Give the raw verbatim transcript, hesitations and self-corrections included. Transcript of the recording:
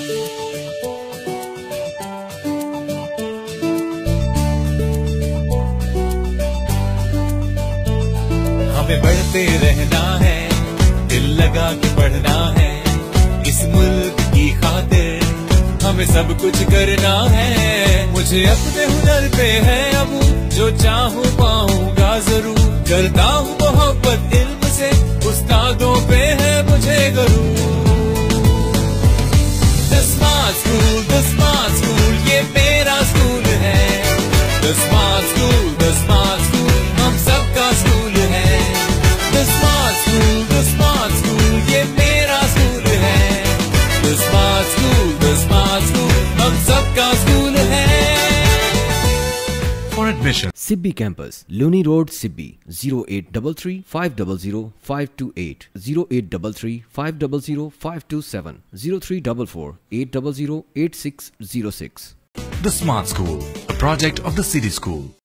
हमें बढ़ते रहना है, दिल लगा के पढ़ना है, इस मुल्क की खातिर हमें सब कुछ करना है। मुझे अपने हुनर पे है अब जो चाहूँ पाऊंगा जरूर, करता हूँ मोहब्बत इल्म से, उस्तादों पे है मुझे गरूर। The Smart School, The Smart School, ये मेरा स्कूल है। The Smart School, The Smart School, हम सबका स्कूल है। The Smart School, The Smart School, ये मेरा स्कूल है। The Smart School, The Smart School, हम सबका स्कूल है। For admission, Sibi Campus, Luni Road, Sibi, zero eight three three, five zero zero, five two eight, zero eight three three, five zero zero, five two seven, zero three four four, eight zero zero, eight six zero six. The Smart School, a project of the City School.